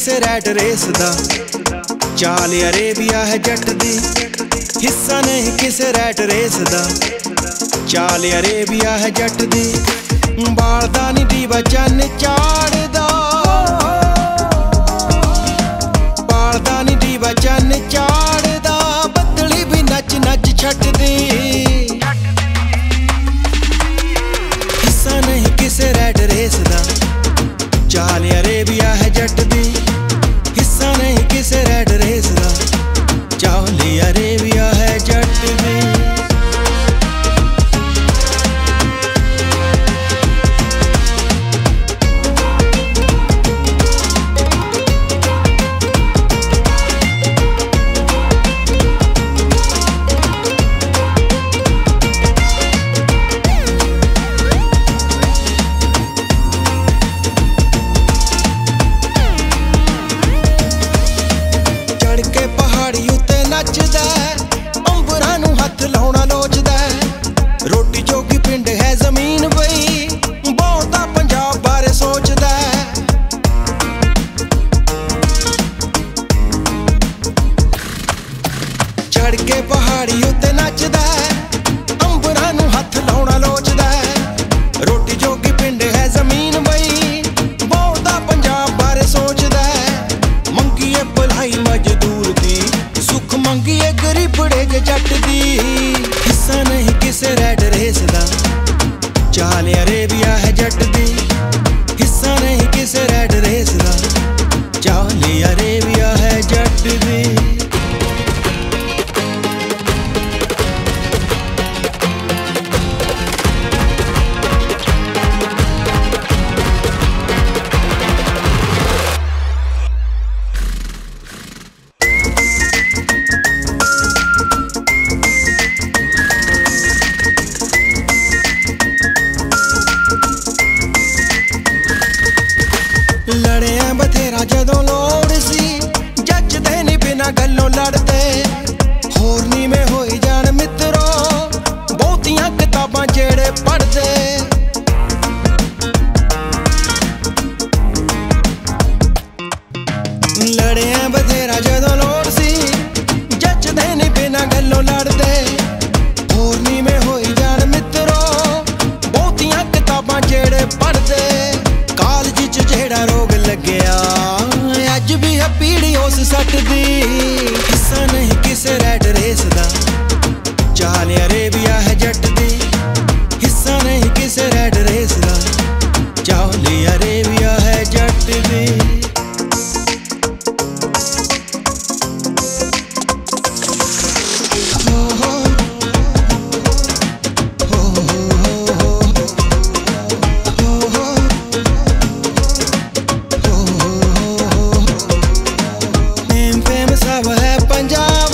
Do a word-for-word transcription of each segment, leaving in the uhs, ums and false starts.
किसे rat race दा, चाल अरेबिया है जट दी। हिस्सा नहीं किसे रैट रेस दा, चाल अरेबिया है जट दी। बालदा नी दीवा चन चाड़दा, बालदा नी दीवा चन चाड़दा। बदली भी नच नच छटदी, हिस्सा नहीं किसे रैट रेस दा, चाल अरेबिया है जट दी। हिस्सा नहीं किसे रैट रेस दा, चाल अरेबिया है जट दी। नचदा अंबरां नूं हथ लाउणा लोचदा, रोटी जोगी पिंड है जमीन बई। बहुता पंजाब बारे सोचदा, चढ़ के पहाड़ी उत्ते नचदा अंबरां नूं हथ लाउणा लोचदा। रोटी जोगी पिंड है जमीन बई, बहुता पंजाब बारे सोचदा। मंगीए भलाई मजदूर दी, सुख मंगिए गरीबड़े जे जट दी। हिस्सा नहीं किसे रैट रेस दा, चाल अरेबिया है जट दी। हिस्सा नहीं किसे रैट रेस दा, चाल अरेबिया है जट दी। लड़िया बथेरा जदों लोड़ सी, जचदे नी बिना गल्लों लड़दे। होरनी में होई जान मित्रो, बहुतियां किताबां जेड़े पढ़दे। लड़िया बथेरा जदों लोड़ सी, जचदे नी बिना गल्लों लड़दे। होरनी में होई जान मित्रो, बहुतियां किताबां जेड़े पढ़दे। कालज च जेड़ा रोग लग्या, अज भी है पीड़ी उस सट दी। हिस्सा नहीं किसे रैट रेस दा, चाल अरेबिया है जट दी। हिस्सा नहीं किसे रैट रेस दा, चाल अरेबिया है जट दी। पंजाब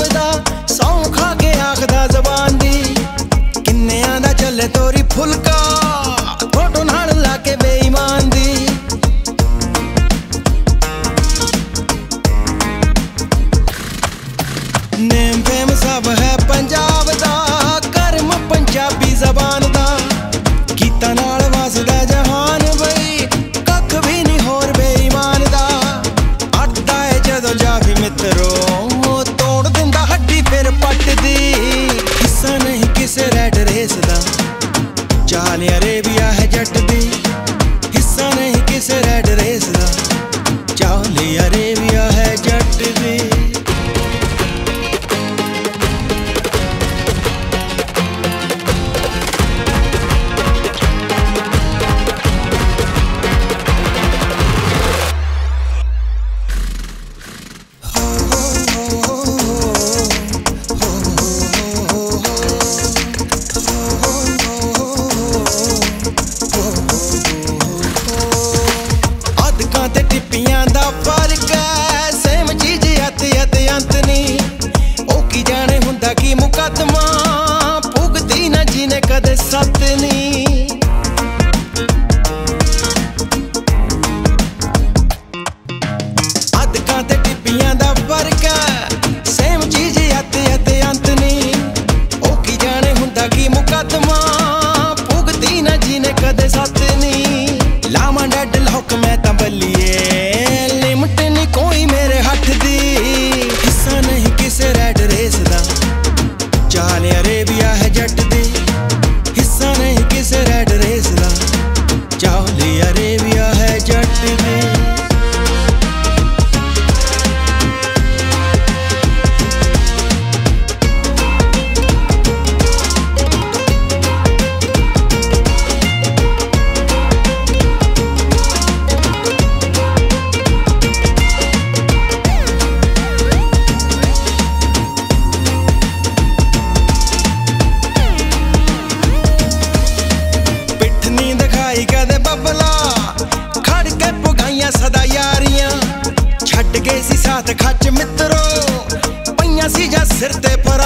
रहियां सदा यारियां छड्ड गए सी साथ खच मित्रो पईयां सी जा सिर ते पर